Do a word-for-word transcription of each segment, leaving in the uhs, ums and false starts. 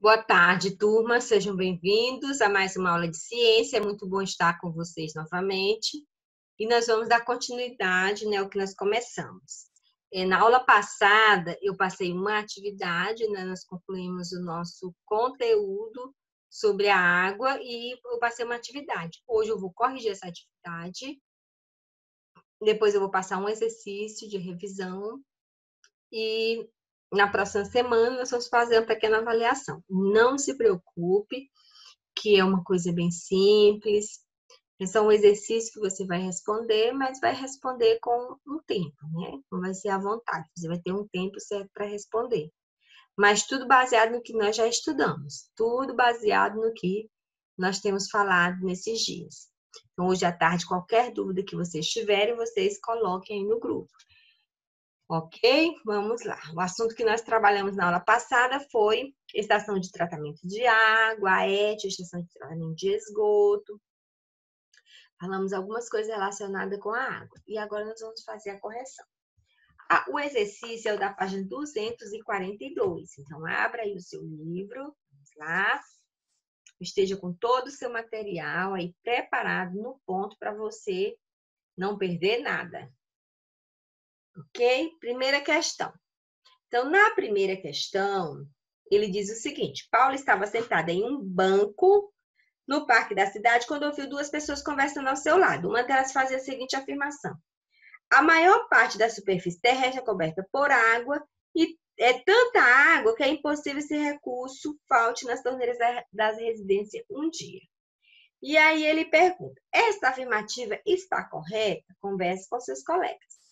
Boa tarde, turma. Sejam bem-vindos a mais uma aula de ciência. É muito bom estar com vocês novamente. E nós vamos dar continuidade, né, ao que nós começamos. Na aula passada, eu passei uma atividade, né, nós concluímos o nosso conteúdo sobre a água e eu passei uma atividade. Hoje eu vou corrigir essa atividade. Depois eu vou passar um exercício de revisão e na próxima semana nós vamos fazer uma pequena avaliação. Não se preocupe, que é uma coisa bem simples. É só um exercício que você vai responder, mas vai responder com um tempo, né? Não vai ser à vontade, você vai ter um tempo certo para responder. Mas tudo baseado no que nós já estudamos, tudo baseado no que nós temos falado nesses dias. Então, hoje à tarde, qualquer dúvida que vocês tiverem, vocês coloquem aí no grupo. Ok? Vamos lá. O assunto que nós trabalhamos na aula passada foi estação de tratamento de água, a E T, estação de tratamento de esgoto. Falamos algumas coisas relacionadas com a água. E agora nós vamos fazer a correção. Ah, o exercício é o da página duzentos e quarenta e dois. Então, abra aí o seu livro. Vamos lá. Esteja com todo o seu material aí preparado no ponto para você não perder nada. Ok? Primeira questão. Então, na primeira questão, ele diz o seguinte: Paula estava sentada em um banco no parque da cidade quando ouviu duas pessoas conversando ao seu lado. Uma delas fazia a seguinte afirmação: a maior parte da superfície terrestre é coberta por água e é tanta água que é impossível esse recurso falte nas torneiras das residências um dia. E aí ele pergunta: esta afirmativa está correta? Converse com seus colegas.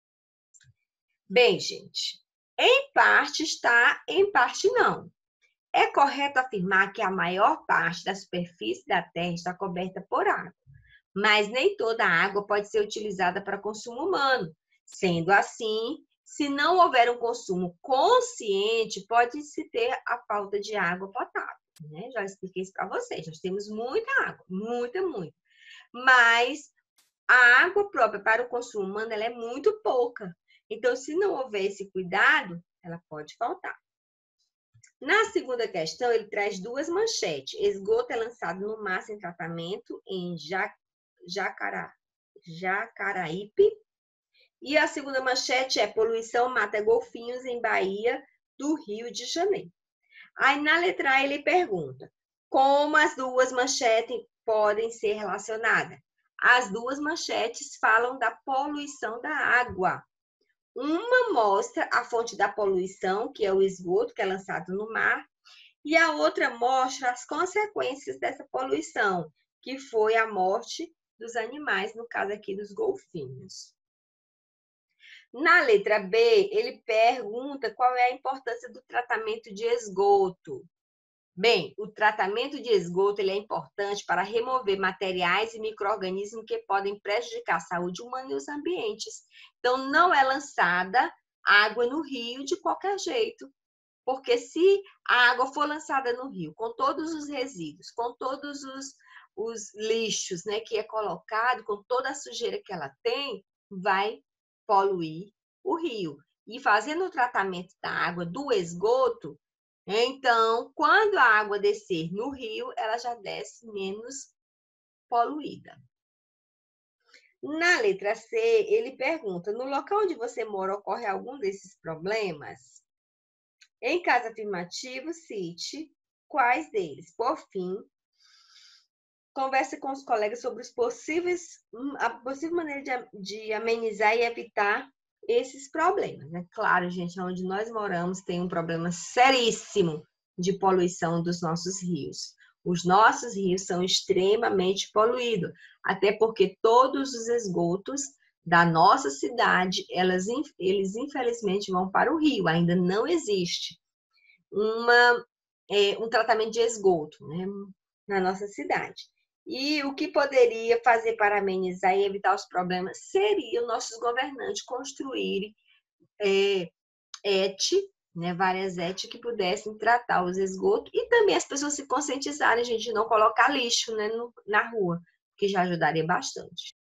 Bem, gente, em parte está, em parte não. É correto afirmar que a maior parte da superfície da Terra está coberta por água, mas nem toda a água pode ser utilizada para consumo humano. Sendo assim, se não houver um consumo consciente, pode-se ter a falta de água potável. Né? Já expliquei isso para vocês. Nós temos muita água, muita, muita. Mas a água própria para o consumo humano ela é muito pouca. Então, se não houver esse cuidado, ela pode faltar. Na segunda questão, ele traz duas manchetes. Esgoto é lançado no mar sem tratamento em Jacará, Jacaraípe. E a segunda manchete é poluição mata golfinhos em Bahia do Rio de Janeiro. Aí, na letra A, ele pergunta: como as duas manchetes podem ser relacionadas? As duas manchetes falam da poluição da água. Uma mostra a fonte da poluição, que é o esgoto, que é lançado no mar, e a outra mostra as consequências dessa poluição, que foi a morte dos animais, no caso aqui dos golfinhos. Na letra B, ele pergunta qual é a importância do tratamento de esgoto. Bem, o tratamento de esgoto ele é importante para remover materiais e micro-organismos que podem prejudicar a saúde humana e os ambientes. Então, não é lançada água no rio de qualquer jeito. Porque se a água for lançada no rio, com todos os resíduos, com todos os, os lixos, né, que é colocado, com toda a sujeira que ela tem, vai poluir o rio. E fazendo o tratamento da água do esgoto, então, quando a água descer no rio, ela já desce menos poluída. Na letra C, ele pergunta: no local onde você mora ocorre algum desses problemas? Em caso afirmativo, cite quais deles. Por fim, converse com os colegas sobre os possíveis, a possível maneira de, de amenizar e evitar esses problemas. É claro, gente, onde nós moramos tem um problema seríssimo de poluição dos nossos rios. Os nossos rios são extremamente poluídos, até porque todos os esgotos da nossa cidade, elas, eles infelizmente vão para o rio. Ainda não existe uma, é, um tratamento de esgoto, né, na nossa cidade. E o que poderia fazer para amenizar e evitar os problemas seria os nossos governantes construírem é, E T, né, várias E T que pudessem tratar os esgotos e também as pessoas se conscientizarem, gente, de não colocar lixo, né, no, na rua, que já ajudaria bastante.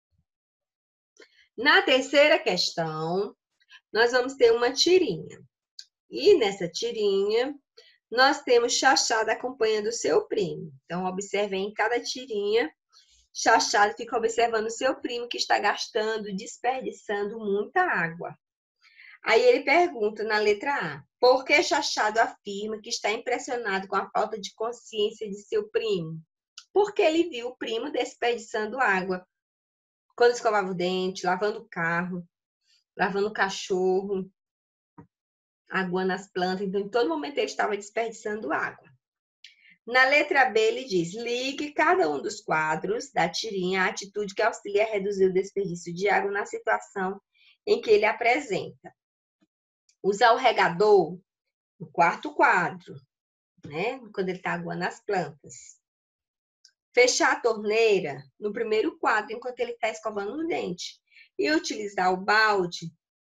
Na terceira questão, nós vamos ter uma tirinha. E nessa tirinha, nós temos Chachado acompanhando o seu primo. Então, observem em cada tirinha, Chachado fica observando o seu primo que está gastando, desperdiçando muita água. Aí ele pergunta na letra A, por que Chachado afirma que está impressionado com a falta de consciência de seu primo? Porque ele viu o primo desperdiçando água quando escovava o dente, lavando o carro, lavando o cachorro, aguando as plantas. Então, em todo momento ele estava desperdiçando água. Na letra B, ele diz, ligue cada um dos quadros da tirinha à atitude que auxilia a reduzir o desperdício de água na situação em que ele apresenta. Usar o regador no quarto quadro, né? Quando ele está aguando as plantas. Fechar a torneira no primeiro quadro, enquanto ele está escovando o dente. E utilizar o balde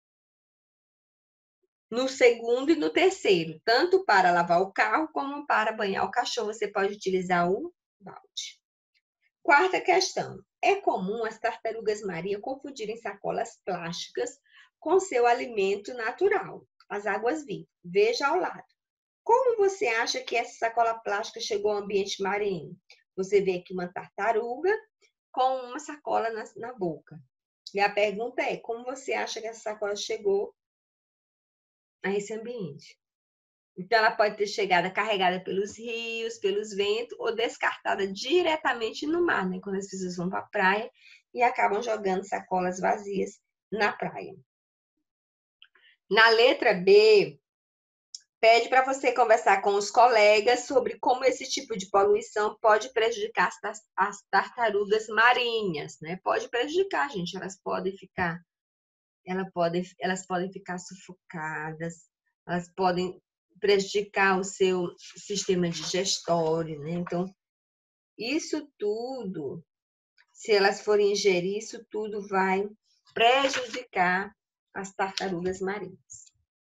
no segundo e no terceiro, tanto para lavar o carro como para banhar o cachorro. Você pode utilizar o balde. Quarta questão. É comum as tartarugas marinhas confundirem sacolas plásticas com seu alimento natural, as águas vivas. Veja ao lado. Como você acha que essa sacola plástica chegou ao ambiente marinho? Você vê aqui uma tartaruga com uma sacola na, na boca. E a pergunta é, como você acha que essa sacola chegou a esse ambiente? Então, ela pode ter chegado carregada pelos rios, pelos ventos, ou descartada diretamente no mar, né? Quando as pessoas vão para a praia e acabam jogando sacolas vazias na praia. Na letra B, pede para você conversar com os colegas sobre como esse tipo de poluição pode prejudicar as, as tartarugas marinhas, né? Pode prejudicar, gente. Elas podem ficar, ela pode, elas podem ficar sufocadas, elas podem prejudicar o seu sistema digestório, né? Então, isso tudo, se elas forem ingerir, isso tudo vai prejudicar as tartarugas marinhas.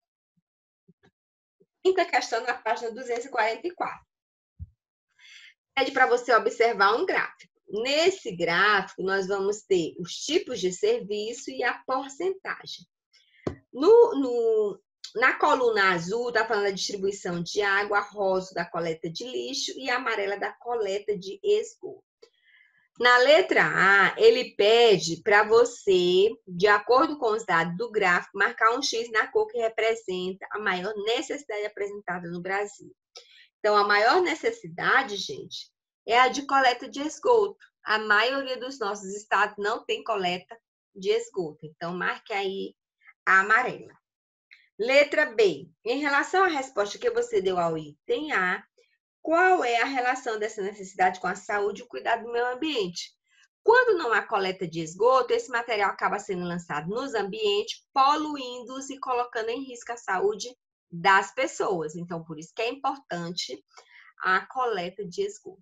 Quinta questão na página duzentos e quarenta e quatro. Pede para você observar um gráfico. Nesse gráfico, nós vamos ter os tipos de serviço e a porcentagem. No, no, na coluna azul, está falando da distribuição de água, rosa da coleta de lixo e amarela da coleta de esgoto. Na letra A, ele pede para você, de acordo com os dados do gráfico, marcar um X na cor que representa a maior necessidade apresentada no Brasil. Então, a maior necessidade, gente, é a de coleta de esgoto. A maioria dos nossos estados não tem coleta de esgoto. Então, marque aí a amarela. Letra B. Em relação à resposta que você deu ao item A, qual é a relação dessa necessidade com a saúde e o cuidado do meio ambiente? Quando não há coleta de esgoto, esse material acaba sendo lançado nos ambientes, poluindo-os e colocando em risco a saúde das pessoas. Então, por isso que é importante a coleta de esgoto.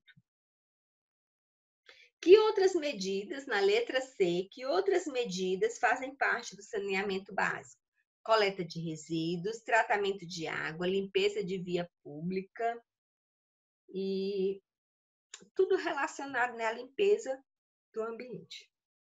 Que outras medidas, na letra C, que outras medidas fazem parte do saneamento básico? Coleta de resíduos, tratamento de água, limpeza de via pública e tudo relacionado, né, à limpeza do ambiente.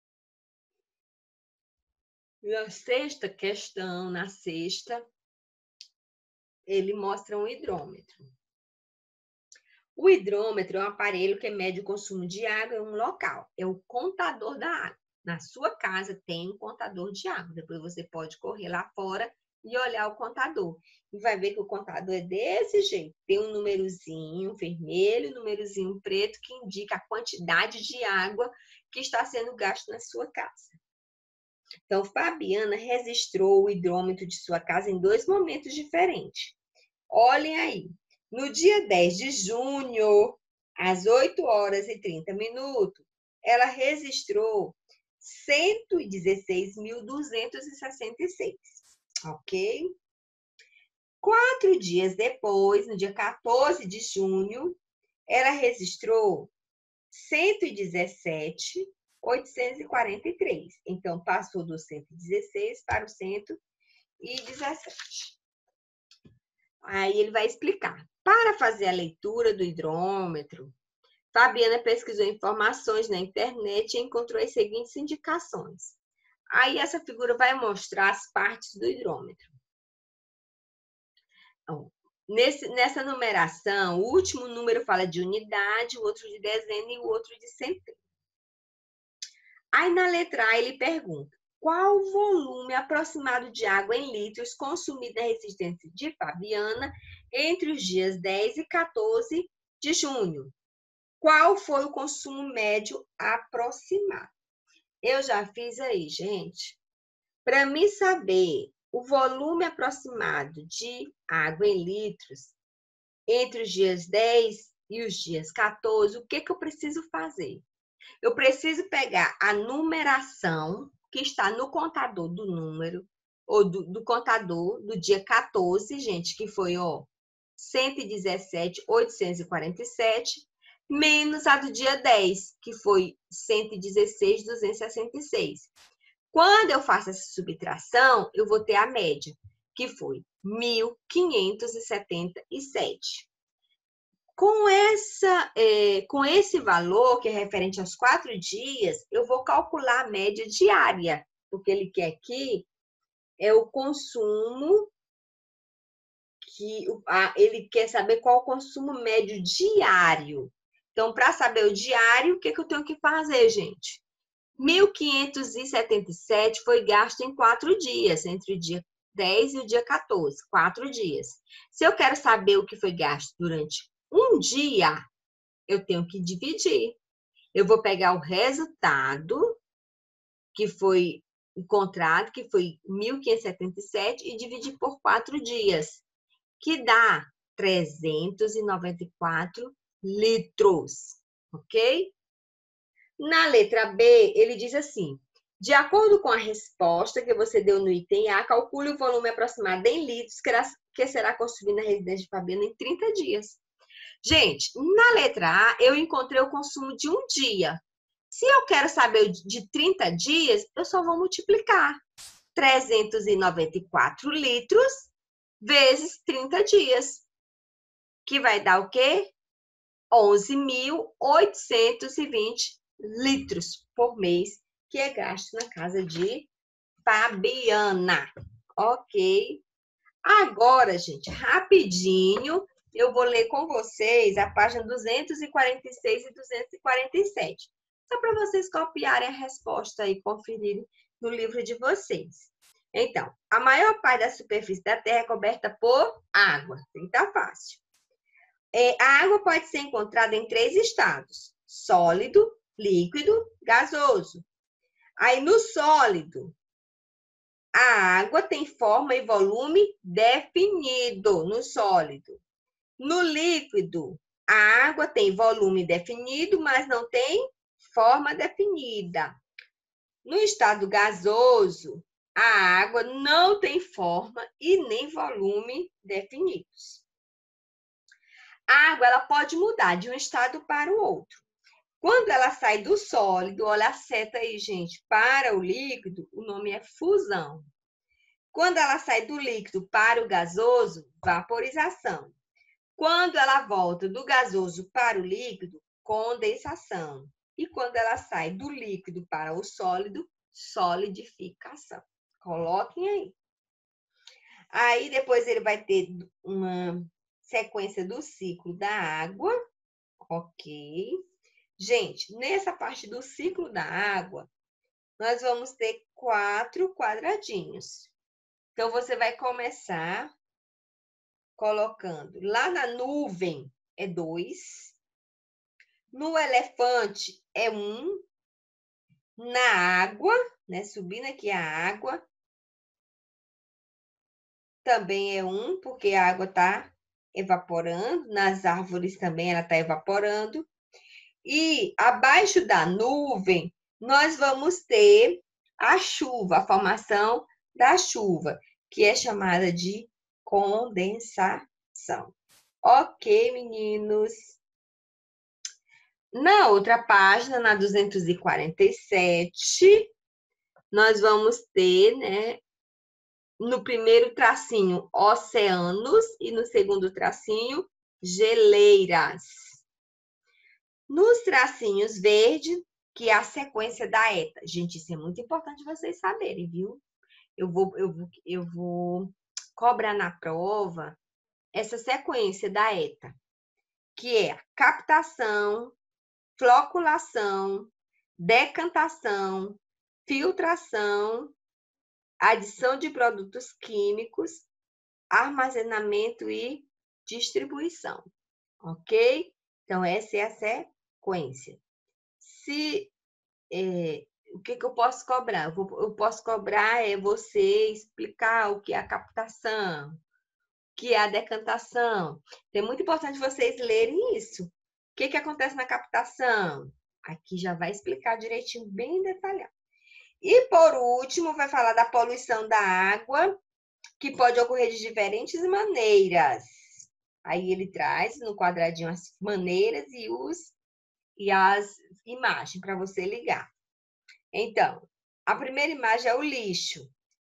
Na sexta questão, na sexta, ele mostra um hidrômetro. O hidrômetro é um aparelho que mede o consumo de água em um local. É o contador da água. Na sua casa tem um contador de água. Depois você pode correr lá fora e olhar o contador. E vai ver que o contador é desse jeito. Tem um númerozinho vermelho, um númerozinho preto que indica a quantidade de água que está sendo gasto na sua casa. Então, Fabiana registrou o hidrômetro de sua casa em dois momentos diferentes. Olhem aí. No dia dez de junho, às oito horas e trinta minutos, ela registrou cento e dezesseis mil duzentos e sessenta e seis, ok? Quatro dias depois, no dia quatorze de junho, ela registrou cento e dezessete mil oitocentos e quarenta e três. Então, passou do cento e dezesseis para o cento e dezessete. Aí ele vai explicar. Para fazer a leitura do hidrômetro, Fabiana pesquisou informações na internet e encontrou as seguintes indicações. Aí essa figura vai mostrar as partes do hidrômetro. Então, nesse, nessa numeração, o último número fala de unidade, o outro de dezena e o outro de centena. Aí na letra A ele pergunta: qual o volume aproximado de água em litros consumido na residência de Fabiana entre os dias dez e quatorze de junho? Qual foi o consumo médio aproximado? Eu já fiz aí, gente. Para mim saber o volume aproximado de água em litros entre os dias dez e os dias quatorze, o que, que eu preciso fazer? Eu preciso pegar a numeração que está no contador do número, ou do, do contador do dia quatorze, gente, que foi, ó, cento e dezessete mil oitocentos e quarenta e sete, menos a do dia dez, que foi cento e dezesseis mil duzentos e sessenta e seis. Quando eu faço essa subtração, eu vou ter a média, que foi mil quinhentos e setenta e sete. Com, essa, é, com esse valor, que é referente aos quatro dias, eu vou calcular a média diária, porque ele quer aqui é o consumo, que a, ele quer saber qual o consumo médio diário. Então, para saber o diário, o que, que eu tenho que fazer, gente? mil quinhentos e setenta e sete foi gasto em quatro dias, entre o dia dez e o dia quatorze, quatro dias. Se eu quero saber o que foi gasto durante um dia, eu tenho que dividir. Eu vou pegar o resultado que foi encontrado, que foi mil quinhentos e setenta e sete, e dividir por quatro dias, que dá trezentos e noventa e quatro litros, ok? Na letra B, ele diz assim: de acordo com a resposta que você deu no item A, calcule o volume aproximado em litros que será consumido na residência de Fabiana em trinta dias. Gente, na letra A, eu encontrei o consumo de um dia. Se eu quero saber de trinta dias, eu só vou multiplicar trezentos e noventa e quatro litros vezes trinta dias, que vai dar o quê? onze mil oitocentos e vinte litros por mês, que é gasto na casa de Fabiana. Ok? Agora, gente, rapidinho, eu vou ler com vocês a página duzentos e quarenta e seis e duzentos e quarenta e sete. Só para vocês copiarem a resposta e conferirem no livro de vocês. Então, a maior parte da superfície da Terra é coberta por água. Então, tá fácil. É, a água pode ser encontrada em três estados: sólido, líquido, gasoso. Aí, no sólido, a água tem forma e volume definido no sólido. No líquido, a água tem volume definido, mas não tem forma definida. No estado gasoso, a água não tem forma e nem volume definidos. A água ela pode mudar de um estado para o outro. Quando ela sai do sólido, olha a seta aí, gente, para o líquido, o nome é fusão. Quando ela sai do líquido para o gasoso, vaporização. Quando ela volta do gasoso para o líquido, condensação. E quando ela sai do líquido para o sólido, solidificação. Coloquem aí. Aí depois ele vai ter uma sequência do ciclo da água, ok? Gente, nessa parte do ciclo da água, nós vamos ter quatro quadradinhos. Então, você vai começar colocando lá na nuvem é dois, no elefante é um, na água, né? Subindo aqui a água, também é um, porque a água está evaporando, nas árvores também ela está evaporando. E abaixo da nuvem, nós vamos ter a chuva, a formação da chuva, que é chamada de condensação. Ok, meninos? Na outra página, na duzentos e quarenta e sete, nós vamos ter, né, no primeiro tracinho, oceanos, e no segundo tracinho, geleiras. Nos tracinhos verdes, que é a sequência da ETA. Gente, isso é muito importante vocês saberem, viu? Eu vou, eu vou, eu vou cobrar na prova essa sequência da ETA, que é a captação, floculação, decantação, filtração, adição de produtos químicos, armazenamento e distribuição, ok? Então, essa é a sequência. Se, é, o que, que eu posso cobrar? Eu, vou, eu posso cobrar é você explicar o que é a captação, o que é a decantação. É muito importante vocês lerem isso. O que, que acontece na captação? Aqui já vai explicar direitinho, bem detalhado. E, por último, vai falar da poluição da água, que pode ocorrer de diferentes maneiras. Aí ele traz no quadradinho as maneiras e, os, e as imagens para você ligar. Então, a primeira imagem é o lixo,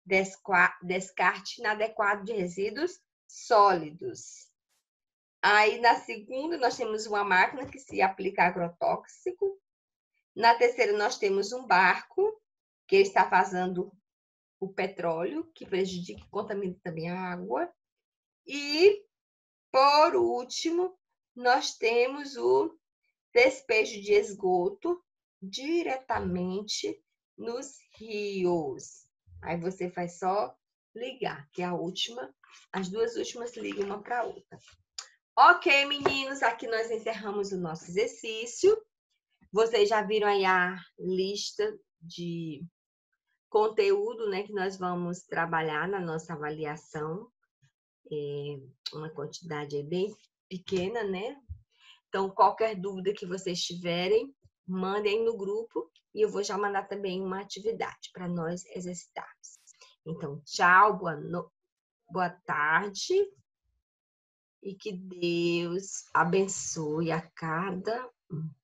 descarte inadequado de resíduos sólidos. Aí, na segunda, nós temos uma máquina que se aplica agrotóxico. Na terceira, nós temos um barco que está vazando o petróleo, que prejudica e contamina também a água. E, por último, nós temos o despejo de esgoto diretamente nos rios. Aí você faz só ligar, que é a última, as duas últimas ligam uma para a outra. Ok, meninos, aqui nós encerramos o nosso exercício. Vocês já viram aí a lista de conteúdo, né, que nós vamos trabalhar na nossa avaliação. É uma quantidade bem pequena, né? Então, qualquer dúvida que vocês tiverem, mandem no grupo e eu vou já mandar também uma atividade para nós exercitarmos. Então, tchau, boa, no... boa tarde e que Deus abençoe a cada um.